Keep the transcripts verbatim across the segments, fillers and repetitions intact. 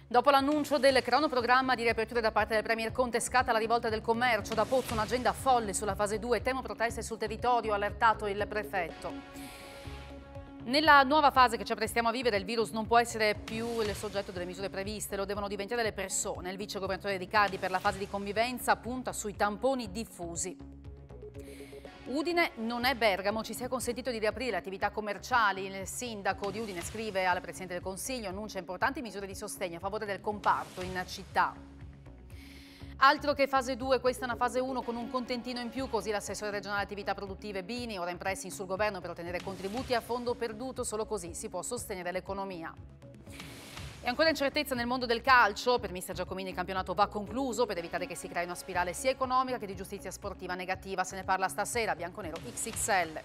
Dopo l'annuncio del cronoprogramma di riaperture da parte del Premier Conte, scatta la rivolta del commercio. Da Pozzo un'agenda folle sulla fase due, temo proteste sul territorio, ha allertato il prefetto. Nella nuova fase che ci apprestiamo a vivere, il virus non può essere più il soggetto delle misure previste, lo devono diventare le persone. Il vice governatore Riccardi per la fase di convivenza punta sui tamponi diffusi. Udine non è Bergamo, ci si è consentito di riaprire le attività commerciali. Il sindaco di Udine scrive al Presidente del Consiglio, annuncia importanti misure di sostegno a favore del comparto in città. Altro che fase due, questa è una fase uno con un contentino in più, così l'assessore regionale attività produttive Bini, ora in pressing sul governo per ottenere contributi a fondo perduto, solo così si può sostenere l'economia. E ancora incertezza nel mondo del calcio, per mister Giacomini il campionato va concluso per evitare che si crei una spirale sia economica che di giustizia sportiva negativa. Se ne parla stasera, bianconero X X L.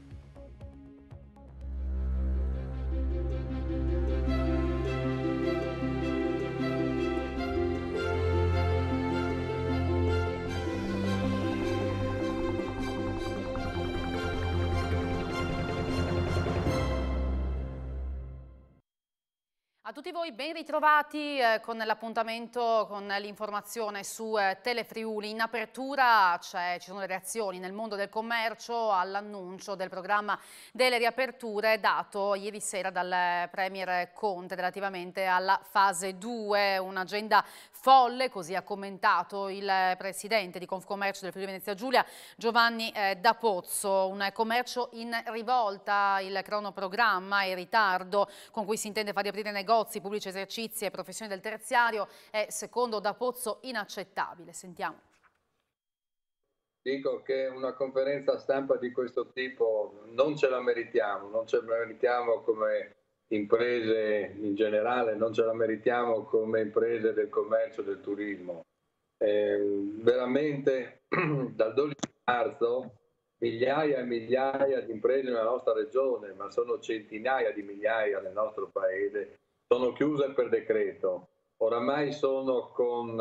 A tutti voi ben ritrovati eh, con l'appuntamento, con l'informazione su eh, Telefriuli. In apertura ci sono le reazioni nel mondo del commercio all'annuncio del programma delle riaperture dato ieri sera dal Premier Conte relativamente alla fase due, un'agenda folle, così ha commentato il presidente di Confcommercio del Friuli Venezia Giulia, Giovanni eh, D'Apozzo. Un commercio in rivolta, il cronoprogramma e il ritardo con cui si intende far riaprire negozi, pubblici esercizi e professioni del terziario è, secondo D'Apozzo, inaccettabile. Sentiamo. Dico che una conferenza stampa di questo tipo non ce la meritiamo, non ce la meritiamo come imprese in generale, non ce la meritiamo come imprese del commercio e del turismo. Eh, veramente dal dodici marzo migliaia e migliaia di imprese nella nostra regione, ma sono centinaia di migliaia nel nostro paese, sono chiuse per decreto. Oramai sono con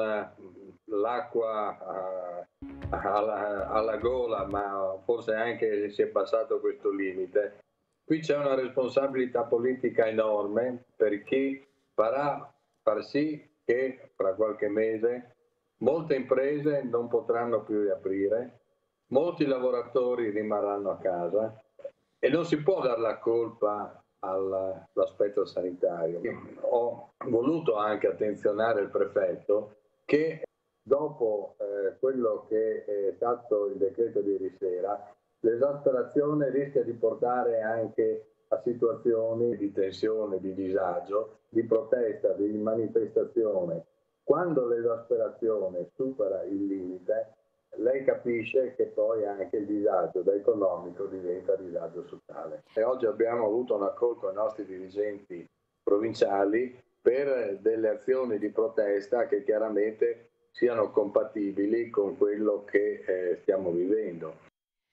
l'acqua alla, alla gola, ma forse anche si è passato questo limite. Qui c'è una responsabilità politica enorme per chi farà far sì che fra qualche mese molte imprese non potranno più riaprire, molti lavoratori rimarranno a casa e non si può dare la colpa all'aspetto sanitario. Ho voluto anche attenzionare il prefetto che dopo eh, quello che è stato il decreto di ieri sera, l'esasperazione rischia di portare anche a situazioni di tensione, di disagio, di protesta, di manifestazione. Quando l'esasperazione supera il limite, lei capisce che poi anche il disagio da economico diventa disagio sociale. E oggi abbiamo avuto un accordo ai nostri dirigenti provinciali per delle azioni di protesta che chiaramente siano compatibili con quello che eh, stiamo vivendo.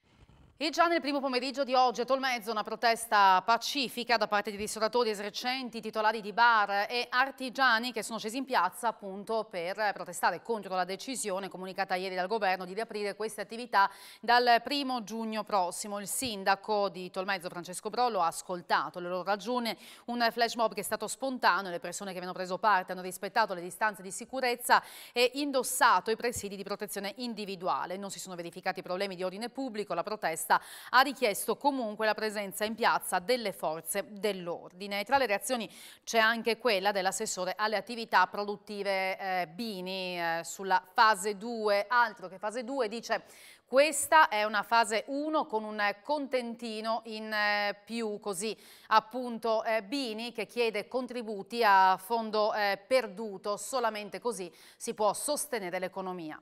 E già nel primo pomeriggio di oggi a Tolmezzo una protesta pacifica da parte di ristoratori, esercenti, titolari di bar e artigiani che sono scesi in piazza appunto per protestare contro la decisione comunicata ieri dal governo di riaprire queste attività dal primo giugno prossimo. Il sindaco di Tolmezzo, Francesco Brollo, ha ascoltato le loro ragioni, un flash mob che è stato spontaneo, le persone che avevano preso parte hanno rispettato le distanze di sicurezza e indossato i presidi di protezione individuale. Non si sono verificati problemi di ordine pubblico, la protesta ha richiesto comunque la presenza in piazza delle forze dell'ordine. Tra le reazioni c'è anche quella dell'assessore alle attività produttive eh, Bini eh, sulla fase due, altro che fase due, dice questa è una fase uno con un contentino in eh, più, così appunto eh, Bini che chiede contributi a fondo eh, perduto, solamente così si può sostenere l'economia.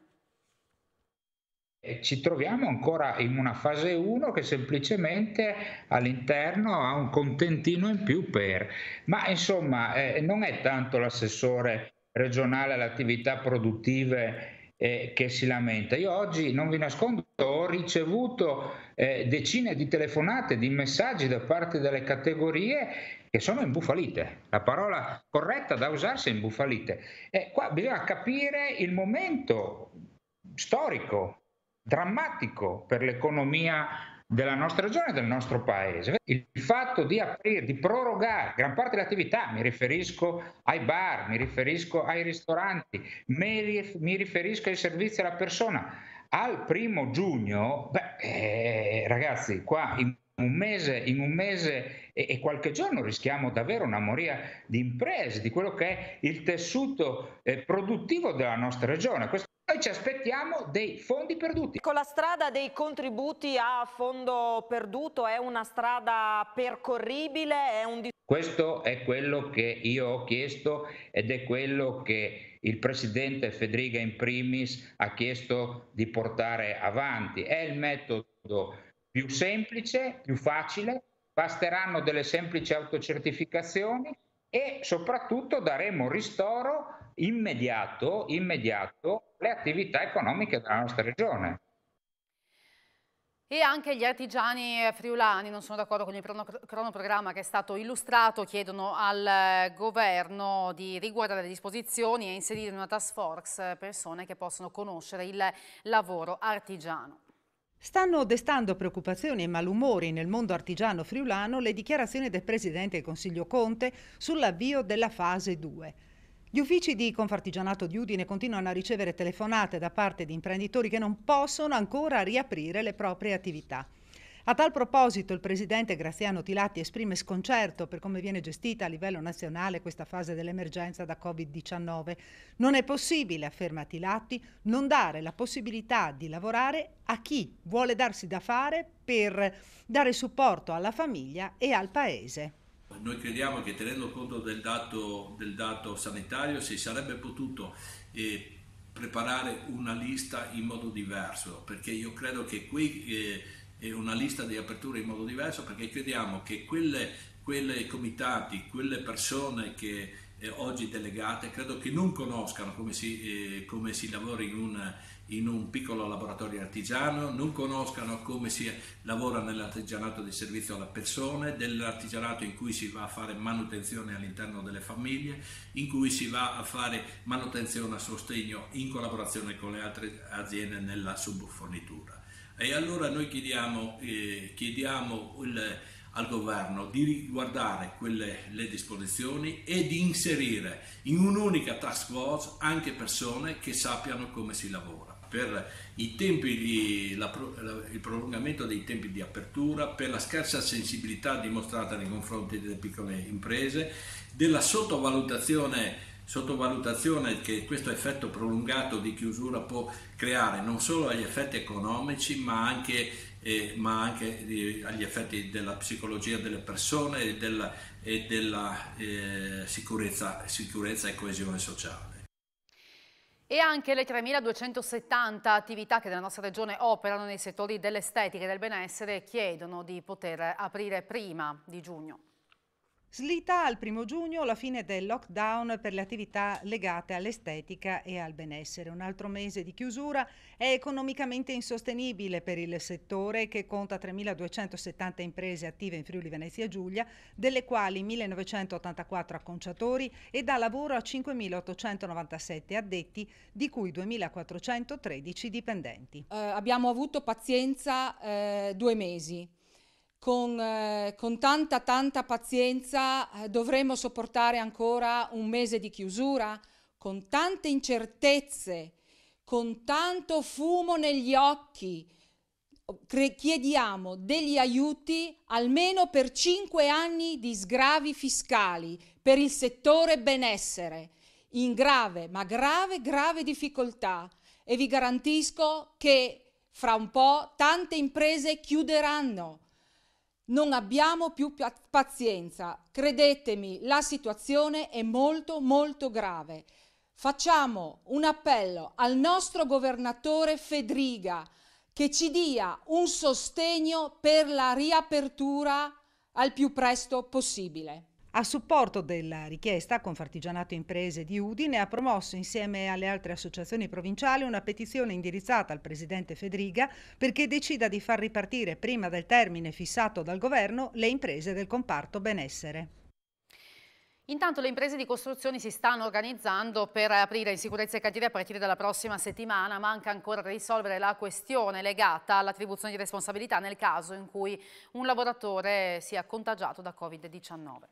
Ci troviamo ancora in una fase uno che semplicemente all'interno ha un contentino in più per, ma insomma eh, non è tanto l'assessore regionale alle attività produttive eh, che si lamenta. Io oggi, non vi nascondo, ho ricevuto eh, decine di telefonate, di messaggi da parte delle categorie che sono imbufalite. La parola corretta da usarsi è imbufalite. E qua bisogna capire il momento storico drammatico per l'economia della nostra regione e del nostro paese. Il fatto di aprire, di prorogare gran parte delle attività, mi riferisco ai bar, mi riferisco ai ristoranti, mi riferisco ai servizi alla persona, al primo giugno, beh, eh, ragazzi, qua in un mese, in un mese e, e qualche giorno rischiamo davvero una moria di imprese, di quello che è il tessuto eh, produttivo della nostra regione. Questo Noi ci aspettiamo dei fondi perduti. Con la strada dei contributi a fondo perduto è una strada percorribile? È un... Questo è quello che io ho chiesto ed è quello che il presidente Fedriga in primis ha chiesto di portare avanti. È il metodo più semplice, più facile, basteranno delle semplici autocertificazioni e soprattutto daremo ristoro immediato, immediato alle attività economiche della nostra regione. E anche gli artigiani friulani non sono d'accordo con il cronoprogramma che è stato illustrato, chiedono al governo di riguardare le disposizioni e inserire in una task force persone che possono conoscere il lavoro artigiano. Stanno destando preoccupazioni e malumori nel mondo artigiano friulano le dichiarazioni del Presidente del Consiglio Conte sull'avvio della fase due. Gli uffici di Confartigianato di Udine continuano a ricevere telefonate da parte di imprenditori che non possono ancora riaprire le proprie attività. A tal proposito il presidente Graziano Tilatti esprime sconcerto per come viene gestita a livello nazionale questa fase dell'emergenza da Covid diciannove. Non è possibile, afferma Tilatti, non dare la possibilità di lavorare a chi vuole darsi da fare per dare supporto alla famiglia e al paese. Noi crediamo che tenendo conto del dato, del dato sanitario si sarebbe potuto eh, preparare una lista in modo diverso, perché io credo che qui eh, è una lista di aperture in modo diverso, perché crediamo che quelle, quelle comitati, quelle persone che eh, oggi delegate, credo che non conoscano come si, eh, come si lavora in un, in un piccolo laboratorio artigiano, non conoscano come si lavora nell'artigianato di servizio alla persona, dell'artigianato in cui si va a fare manutenzione all'interno delle famiglie, in cui si va a fare manutenzione a sostegno in collaborazione con le altre aziende nella subfornitura. E allora noi chiediamo, eh, chiediamo il, al governo di riguardare quelle, le disposizioni e di inserire in un'unica task force anche persone che sappiano come si lavora. Per i tempi di, la, la, il prolungamento dei tempi di apertura, per la scarsa sensibilità dimostrata nei confronti delle piccole imprese, della sottovalutazione sottovalutazione che questo effetto prolungato di chiusura può creare non solo agli effetti economici ma anche, eh, ma anche eh, agli effetti della psicologia delle persone e della, e della eh, sicurezza, sicurezza e coesione sociale. E anche le tremiladuecentosettanta attività che nella nostra regione operano nei settori dell'estetica e del benessere chiedono di poter aprire prima di giugno. Slitta al primo giugno la fine del lockdown per le attività legate all'estetica e al benessere. Un altro mese di chiusura è economicamente insostenibile per il settore che conta tremiladuecentosettanta imprese attive in Friuli Venezia Giulia, delle quali millenovecentottantaquattro acconciatori e dà lavoro a cinquemilaottocentonovantasette addetti, di cui duemilaquattrocentotredici dipendenti. Eh, abbiamo avuto pazienza eh, due mesi. Con, eh, con tanta tanta pazienza eh, dovremo sopportare ancora un mese di chiusura, con tante incertezze, con tanto fumo negli occhi. Chiediamo degli aiuti almeno per cinque anni di sgravi fiscali per il settore benessere, in grave, ma grave, grave difficoltà, e vi garantisco che fra un po' tante imprese chiuderanno. Non abbiamo più pazienza, credetemi, la situazione è molto molto grave. Facciamo un appello al nostro governatore Fedriga che ci dia un sostegno per la riapertura al più presto possibile. A supporto della richiesta, Confartigianato Imprese di Udine ha promosso insieme alle altre associazioni provinciali una petizione indirizzata al presidente Fedriga perché decida di far ripartire prima del termine fissato dal governo le imprese del comparto benessere. Intanto le imprese di costruzioni si stanno organizzando per aprire in sicurezza i cantieri a partire dalla prossima settimana. Manca ancora da risolvere la questione legata all'attribuzione di responsabilità nel caso in cui un lavoratore sia contagiato da Covid diciannove.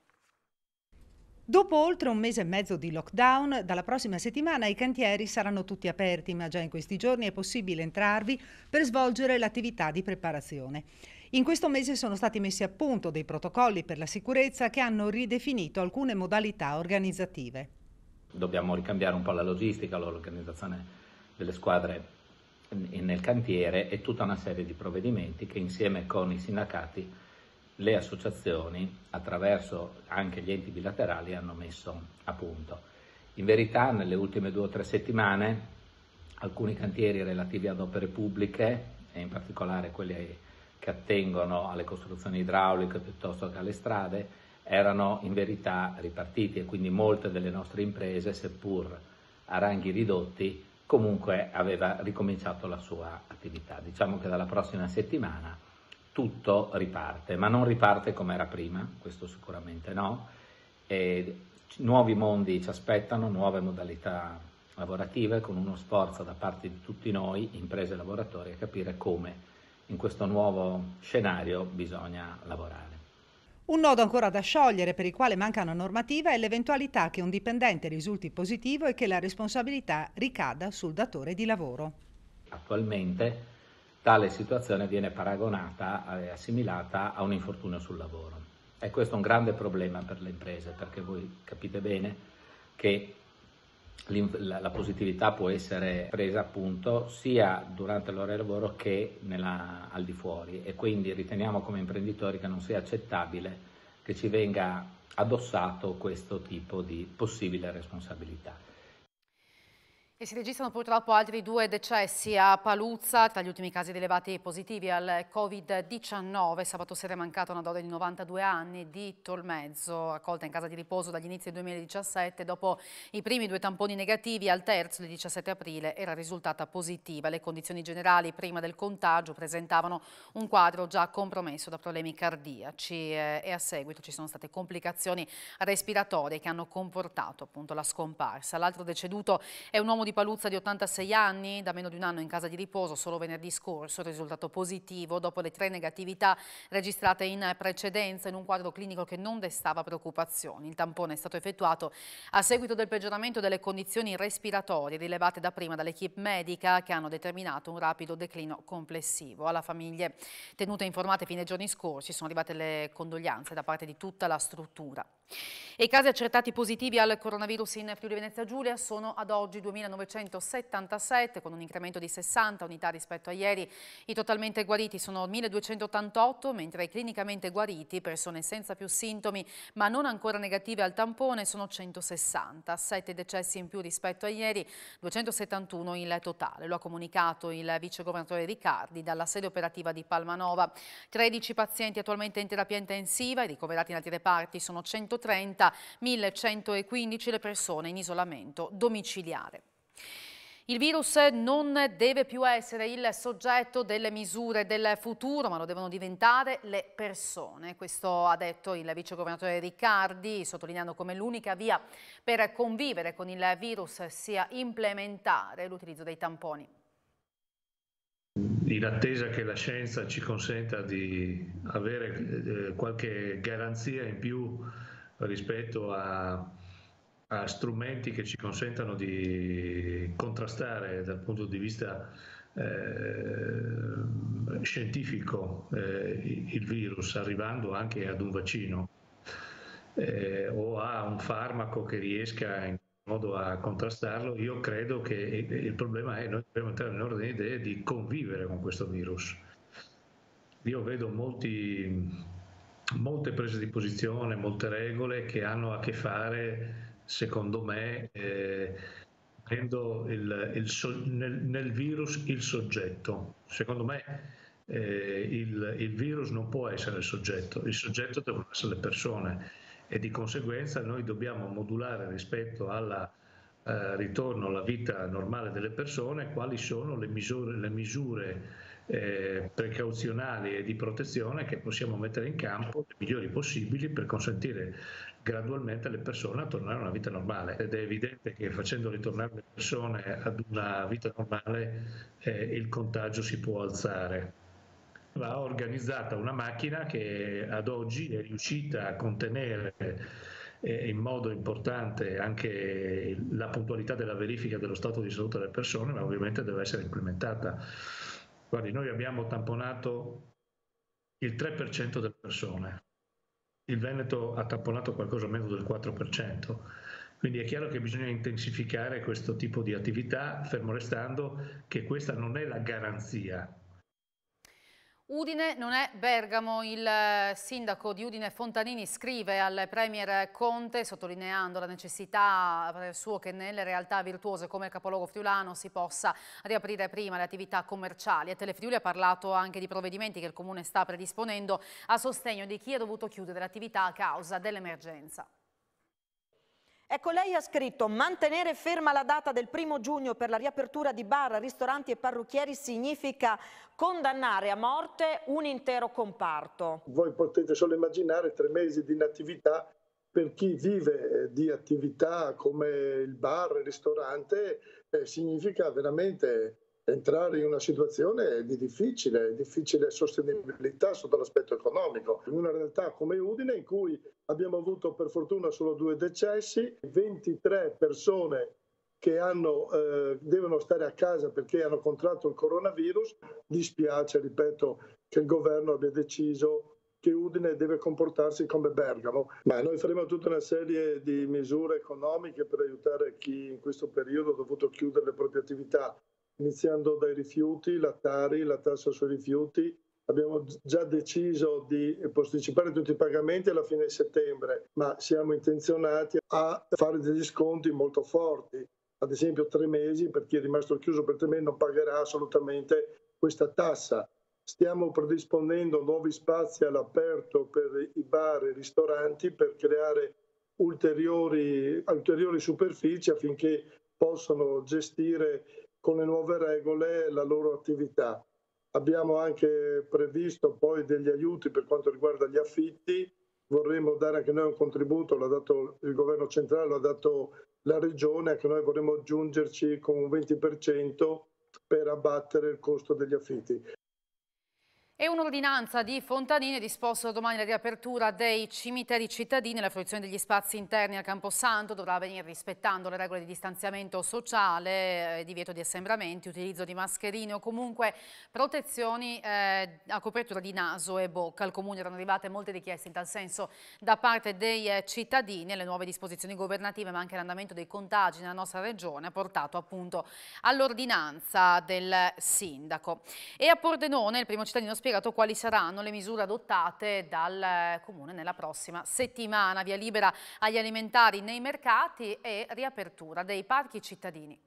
Dopo oltre un mese e mezzo di lockdown, dalla prossima settimana i cantieri saranno tutti aperti, ma già in questi giorni è possibile entrarvi per svolgere l'attività di preparazione. In questo mese sono stati messi a punto dei protocolli per la sicurezza che hanno ridefinito alcune modalità organizzative. Dobbiamo ricambiare un po' la logistica, l'organizzazione delle squadre nel cantiere e tutta una serie di provvedimenti che insieme con i sindacati, le associazioni, attraverso anche gli enti bilaterali, hanno messo a punto. In verità nelle ultime due o tre settimane alcuni cantieri relativi ad opere pubbliche e in particolare quelli che attengono alle costruzioni idrauliche piuttosto che alle strade, erano in verità ripartiti e quindi molte delle nostre imprese, seppur a ranghi ridotti, comunque aveva ricominciato la sua attività. Diciamo che dalla prossima settimana tutto riparte, ma non riparte come era prima, questo sicuramente no. E nuovi mondi ci aspettano, nuove modalità lavorative, con uno sforzo da parte di tutti noi, imprese e lavoratori, a capire come in questo nuovo scenario bisogna lavorare. Un nodo ancora da sciogliere per il quale manca una normativa è l'eventualità che un dipendente risulti positivo e che la responsabilità ricada sul datore di lavoro. Attualmente tale situazione viene paragonata e assimilata a un infortunio sul lavoro. E questo è un grande problema per le imprese, perché voi capite bene che la positività può essere presa appunto sia durante l'ora di lavoro che nella, al di fuori, e quindi riteniamo come imprenditori che non sia accettabile che ci venga addossato questo tipo di possibile responsabilità. E si registrano purtroppo altri due decessi a Paluzza, tra gli ultimi casi rilevati positivi al Covid diciannove. Sabato sera è mancata una donna di novantadue anni di Tolmezzo, accolta in casa di riposo dagli inizi del duemiladiciassette. Dopo i primi due tamponi negativi, al terzo, il diciassette aprile, era risultata positiva. Le condizioni generali prima del contagio presentavano un quadro già compromesso da problemi cardiaci eh, e a seguito ci sono state complicazioni respiratorie che hanno comportato appunto la scomparsa. L'altro deceduto è un uomo di Paluzza di ottantasei anni, da meno di un anno in casa di riposo. Solo venerdì scorso il risultato positivo dopo le tre negatività registrate in precedenza, in un quadro clinico che non destava preoccupazioni. Il tampone è stato effettuato a seguito del peggioramento delle condizioni respiratorie rilevate da prima dall'equipe medica, che hanno determinato un rapido declino complessivo. Alla famiglie tenute informate fino ai giorni scorsi sono arrivate le condoglianze da parte di tutta la struttura. E i casi accertati positivi al coronavirus in Friuli Venezia Giulia sono ad oggi duemilanovecentosettantasette, con un incremento di sessanta unità rispetto a ieri. I totalmente guariti sono milleduecentottantotto, mentre i clinicamente guariti, persone senza più sintomi ma non ancora negative al tampone, sono centosessanta. sette decessi in più rispetto a ieri, duecentosettantuno il totale. Lo ha comunicato il vice governatore Riccardi dalla sede operativa di Palmanova. tredici pazienti attualmente in terapia intensiva, i ricoverati in altri reparti sono centotrenta, millecentoquindici le persone in isolamento domiciliare. Il virus non deve più essere il soggetto delle misure del futuro, ma lo devono diventare le persone. Questo ha detto il vice governatore Riccardi, sottolineando come l'unica via per convivere con il virus sia implementare l'utilizzo dei tamponi. In attesa che la scienza ci consenta di avere eh, qualche garanzia in più rispetto a, a strumenti che ci consentano di contrastare dal punto di vista eh, scientifico eh, il virus, arrivando anche ad un vaccino eh, o a un farmaco che riesca in modo a contrastarlo, io credo che il problema è che noi dobbiamo entrare nell'ordine di idee di convivere con questo virus. Io vedo molti molte prese di posizione, molte regole che hanno a che fare, secondo me, eh, prendo il, il, nel, nel virus il soggetto. Secondo me eh, il, il virus non può essere il soggetto, il soggetto devono essere le persone e di conseguenza noi dobbiamo modulare rispetto al eh, ritorno alla vita normale delle persone quali sono le misure, le misure eh, precauzionali e di protezione che possiamo mettere in campo, le migliori possibili, per consentire gradualmente alle persone a tornare a una vita normale. Ed è evidente che facendo ritornare le persone ad una vita normale eh, il contagio si può alzare. Va organizzata una macchina che ad oggi è riuscita a contenere eh, in modo importante anche la puntualità della verifica dello stato di salute delle persone, ma ovviamente deve essere implementata. Guardi, noi abbiamo tamponato il tre per cento delle persone, il Veneto ha tamponato qualcosa meno del quattro per cento, quindi è chiaro che bisogna intensificare questo tipo di attività, fermo restando che questa non è la garanzia. Udine non è Bergamo. Il sindaco di Udine Fontanini scrive al premier Conte sottolineando la necessità suo che nelle realtà virtuose come il capoluogo friulano si possa riaprire prima le attività commerciali. A Telefriuli ha parlato anche di provvedimenti che il comune sta predisponendo a sostegno di chi ha dovuto chiudere l'attività a causa dell'emergenza. Ecco, lei ha scritto: mantenere ferma la data del primo giugno per la riapertura di bar, ristoranti e parrucchieri significa condannare a morte un intero comparto. Voi potete solo immaginare tre mesi di inattività per chi vive di attività come il bar, il ristorante, eh, significa veramente entrare in una situazione di difficile, difficile sostenibilità sotto l'aspetto economico. In una realtà come Udine, in cui abbiamo avuto per fortuna solo due decessi, ventitré persone che hanno, eh, devono stare a casa perché hanno contratto il coronavirus, dispiace, ripeto, che il governo abbia deciso che Udine deve comportarsi come Bergamo, ma noi faremo tutta una serie di misure economiche per aiutare chi in questo periodo ha dovuto chiudere le proprie attività, iniziando dai rifiuti, la Tari, la tassa sui rifiuti. Abbiamo già deciso di posticipare tutti i pagamenti alla fine di settembre, ma siamo intenzionati a fare degli sconti molto forti. Ad esempio tre mesi, per chi è rimasto chiuso per tre mesi non pagherà assolutamente questa tassa. Stiamo predisponendo nuovi spazi all'aperto per i bar e i ristoranti per creare ulteriori, ulteriori superfici affinché possano gestire con le nuove regole la loro attività. Abbiamo anche previsto poi degli aiuti per quanto riguarda gli affitti, vorremmo dare anche noi un contributo, l'ha dato il governo centrale, l'ha dato la regione, anche noi vorremmo aggiungerci con un venti per cento per abbattere il costo degli affitti. E un'ordinanza di Fontanini ha disposto domani la riapertura dei cimiteri cittadini. La fruizione degli spazi interni al Camposanto dovrà avvenire rispettando le regole di distanziamento sociale, eh, divieto di assembramenti, utilizzo di mascherine o comunque protezioni eh, a copertura di naso e bocca. Al Comune erano arrivate molte richieste in tal senso da parte dei eh, cittadini. Le nuove disposizioni governative ma anche l'andamento dei contagi nella nostra regione ha portato appunto all'ordinanza del sindaco. E a Pordenone il primo cittadino spiegato quali saranno le misure adottate dal Comune nella prossima settimana. Via libera agli alimentari nei mercati e riapertura dei parchi cittadini.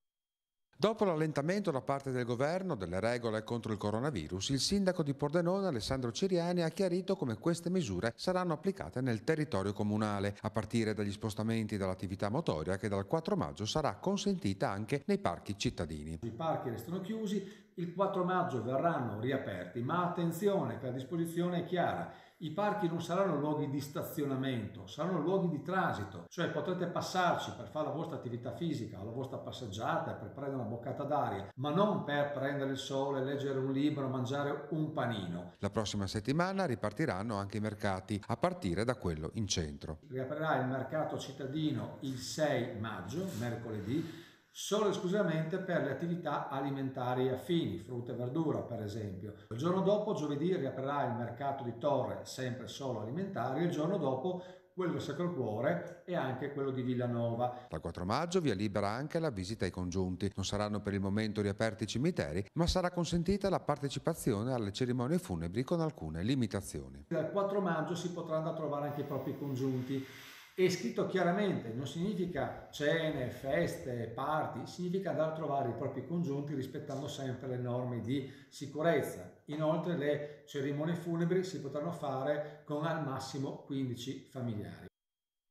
Dopo l'allentamento da parte del governo delle regole contro il coronavirus, il sindaco di Pordenone Alessandro Ciriani ha chiarito come queste misure saranno applicate nel territorio comunale, a partire dagli spostamenti dall'attività motoria che dal quattro maggio sarà consentita anche nei parchi cittadini. I parchi restano chiusi, il quattro maggio verranno riaperti, ma attenzione che la disposizione è chiara. I parchi non saranno luoghi di stazionamento, saranno luoghi di transito, cioè potrete passarci per fare la vostra attività fisica o la vostra passeggiata, per prendere una boccata d'aria, ma non per prendere il sole, leggere un libro, mangiare un panino. La prossima settimana ripartiranno anche i mercati, a partire da quello in centro. Riaprirà il mercato cittadino il sei maggio, mercoledì, solo e esclusivamente per le attività alimentari affini, frutta e verdura per esempio. Il giorno dopo, giovedì, riaprirà il mercato di Torre, sempre solo alimentari, e il giorno dopo quello del Sacro Cuore e anche quello di Villanova. Dal quattro maggio via libera anche la visita ai congiunti. Non saranno per il momento riaperti i cimiteri, ma sarà consentita la partecipazione alle cerimonie funebri con alcune limitazioni. Dal quattro maggio si potrà andare a trovare anche i propri congiunti. È scritto chiaramente, non significa cene, feste, party, significa andare a trovare i propri congiunti rispettando sempre le norme di sicurezza. Inoltre le cerimonie funebri si potranno fare con al massimo quindici familiari.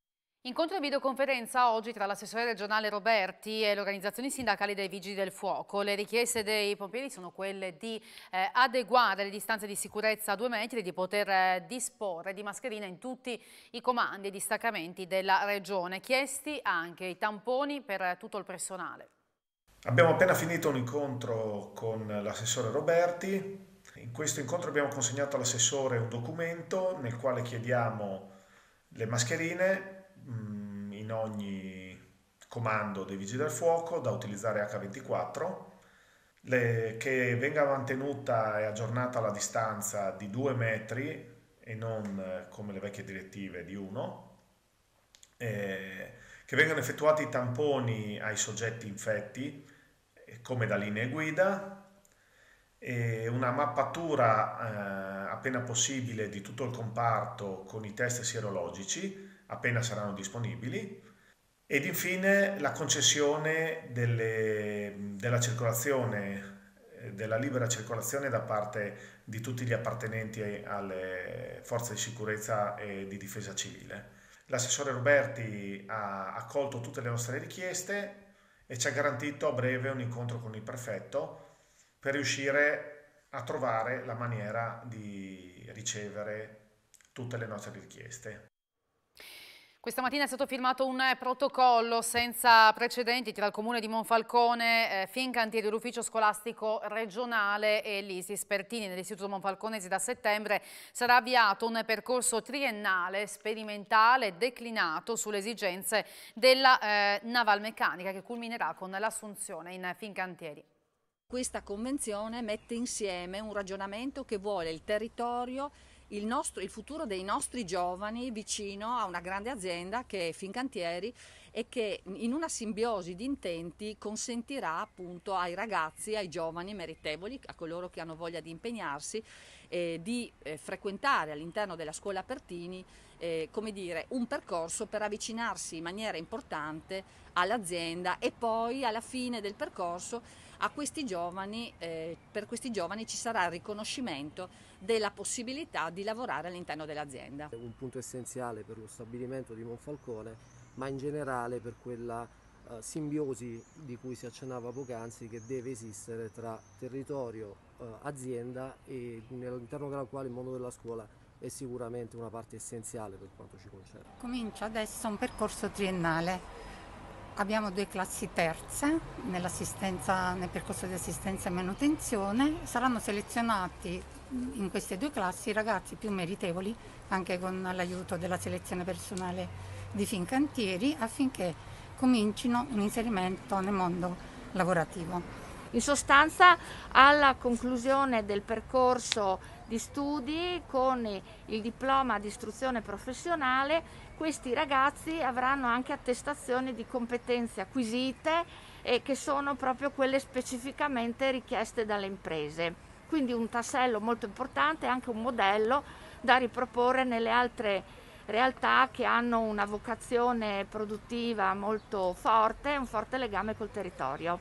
Incontro e videoconferenza oggi tra l'assessore regionale Roberti e le organizzazioni sindacali dei Vigili del Fuoco. Le richieste dei pompieri sono quelle di eh, adeguare le distanze di sicurezza a due metri e di poter eh, disporre di mascherine in tutti i comandi e distaccamenti della regione. Chiesti anche i tamponi per tutto il personale. Abbiamo appena finito un incontro con l'assessore Roberti. In questo incontro abbiamo consegnato all'assessore un documento nel quale chiediamo le mascherine in ogni comando dei Vigili del Fuoco da utilizzare acca ventiquattro, le, che venga mantenuta e aggiornata la distanza di due metri e non come le vecchie direttive di uno, eh, che vengano effettuati i tamponi ai soggetti infetti eh, come da linee guida, e una mappatura eh, appena possibile di tutto il comparto con i test sierologici appena saranno disponibili, ed infine la concessione delle, della circolazione, della libera circolazione da parte di tutti gli appartenenti alle forze di sicurezza e di difesa civile. L'assessore Roberti ha accolto tutte le nostre richieste e ci ha garantito a breve un incontro con il prefetto per riuscire a trovare la maniera di ricevere tutte le nostre richieste. Questa mattina è stato firmato un protocollo senza precedenti tra il Comune di Monfalcone, eh, Fincantieri, l'Ufficio Scolastico Regionale e l'Isis Pertini. Nell'Istituto Monfalconese da settembre sarà avviato un percorso triennale sperimentale declinato sulle esigenze della eh, navalmeccanica che culminerà con l'assunzione in Fincantieri. Questa convenzione mette insieme un ragionamento che vuole il territorio, Il, nostro, il futuro dei nostri giovani vicino a una grande azienda che è Fincantieri, e che in una simbiosi di intenti consentirà appunto ai ragazzi, ai giovani meritevoli, a coloro che hanno voglia di impegnarsi, eh, di eh, frequentare all'interno della scuola Pertini eh, come dire, un percorso per avvicinarsi in maniera importante all'azienda, e poi alla fine del percorso a questi giovani, eh, per questi giovani ci sarà il riconoscimento della possibilità di lavorare all'interno dell'azienda. È un punto essenziale per lo stabilimento di Monfalcone, ma in generale per quella uh, simbiosi di cui si accennava poc'anzi, che deve esistere tra territorio, uh, azienda, e all'interno della quale il mondo della scuola è sicuramente una parte essenziale per quanto ci concerne. Comincia adesso un percorso triennale. Abbiamo due classi terze nell'assistenza, nel percorso di assistenza e manutenzione. Saranno selezionati in queste due classi i ragazzi più meritevoli, anche con l'aiuto della selezione personale di Fincantieri, affinché comincino un inserimento nel mondo lavorativo. In sostanza, alla conclusione del percorso di studi con il diploma di istruzione professionale, questi ragazzi avranno anche attestazioni di competenze acquisite e che sono proprio quelle specificamente richieste dalle imprese. Quindi un tassello molto importante, anche un modello da riproporre nelle altre realtà che hanno una vocazione produttiva molto forte, un forte legame col territorio.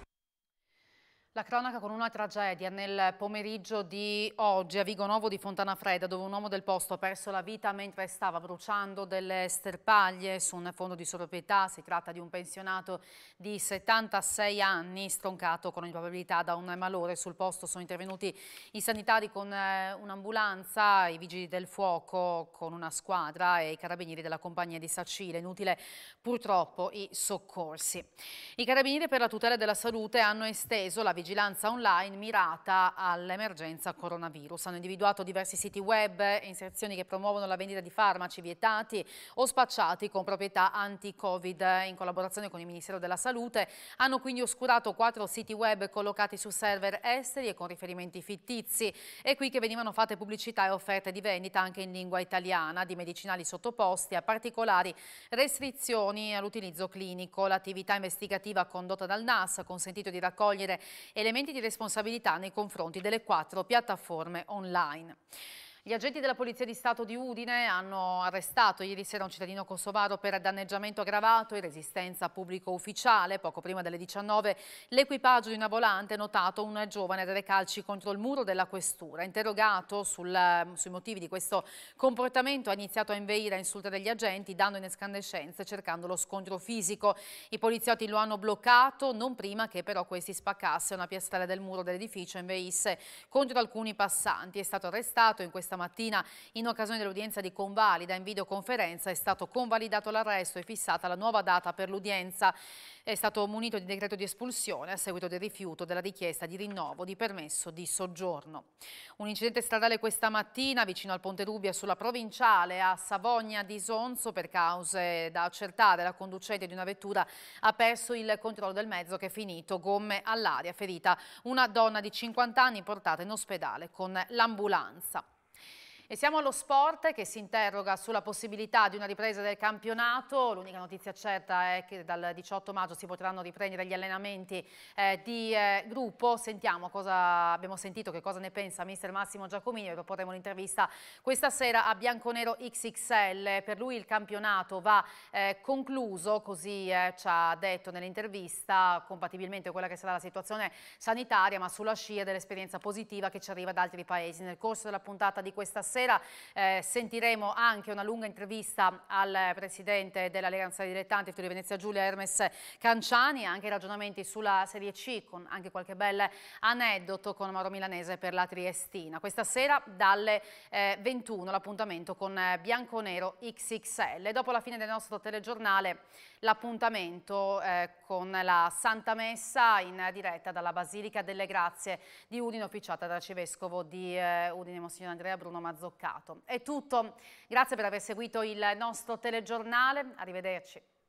La cronaca con una tragedia nel pomeriggio di oggi a Vigonovo di Fontana Fredda, dove un uomo del posto ha perso la vita mentre stava bruciando delle sterpaglie su un fondo di soproprietà. Si tratta di un pensionato di settantasei anni, stroncato con ogni probabilità da un malore. Sul posto sono intervenuti i sanitari con un'ambulanza, i vigili del fuoco con una squadra e i carabinieri della compagnia di Sacile. Inutile purtroppo i soccorsi. I carabinieri per la tutela della salute hanno esteso la vigilanza online mirata all'emergenza coronavirus. Hanno individuato diversi siti web e inserzioni che promuovono la vendita di farmaci vietati o spacciati con proprietà anti-Covid. In collaborazione con il Ministero della Salute hanno quindi oscurato quattro siti web collocati su server esteri e con riferimenti fittizi. È qui che venivano fatte pubblicità e offerte di vendita anche in lingua italiana di medicinali sottoposti a particolari restrizioni all'utilizzo clinico. L'attività investigativa condotta dal N A S ha consentito di raccogliere elementi di responsabilità nei confronti delle quattro piattaforme online. Gli agenti della Polizia di Stato di Udine hanno arrestato ieri sera un cittadino kosovaro per danneggiamento aggravato e resistenza a pubblico ufficiale. Poco prima delle diciannove l'equipaggio di una volante ha notato un giovane dare calci contro il muro della questura. Interrogato sul, sui motivi di questo comportamento ha iniziato a inveire e insultare gli agenti dando in escandescenze cercando lo scontro fisico. I poliziotti lo hanno bloccato non prima che però questi spaccasse una piastrella del muro dell'edificio e inveisse contro alcuni passanti. È stato arrestato in questa mattina in occasione dell'udienza di convalida in videoconferenza. È stato convalidato l'arresto e fissata la nuova data per l'udienza. È stato munito di decreto di espulsione a seguito del rifiuto della richiesta di rinnovo di permesso di soggiorno. Un incidente stradale questa mattina vicino al Ponte Rubbia sulla provinciale a Savogna di Sonzo. Per cause da accertare la conducente di una vettura ha perso il controllo del mezzo che è finito gomme all'aria. Ferita una donna di cinquanta anni portata in ospedale con l'ambulanza. E siamo allo sport che si interroga sulla possibilità di una ripresa del campionato. L'unica notizia certa è che dal diciotto maggio si potranno riprendere gli allenamenti eh, di eh, gruppo. Sentiamo cosa abbiamo sentito, che cosa ne pensa mister Massimo Giacomini e proporremo l'intervista questa sera a Bianconero X X L. Per lui il campionato va eh, concluso, così eh, ci ha detto nell'intervista, compatibilmente con quella che sarà la situazione sanitaria, ma sulla scia dell'esperienza positiva che ci arriva da altri paesi. Nel corso della puntata di questa sera Eh, sentiremo anche una lunga intervista al presidente della Lega Nazionale Dilettanti Friuli Venezia Giulia, Hermes Canciani, anche ragionamenti sulla Serie C, con anche qualche bel aneddoto con Mauro Milanese per la Triestina. Questa sera dalle eh, ventuno l'appuntamento con Bianconero X X L. Dopo la fine del nostro telegiornale l'appuntamento eh, con la Santa Messa in diretta dalla Basilica delle Grazie di Udine, officiata dall'Arcivescovo di eh, Udine, Monsignor Andrea Bruno Mazzoccato. È tutto, grazie per aver seguito il nostro telegiornale, arrivederci.